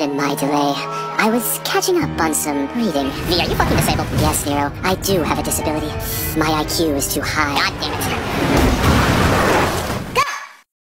Pardon my delay. I was catching up on some reading. V, are you fucking disabled? Yes, Nero. I do have a disability. My IQ is too high. God damn it.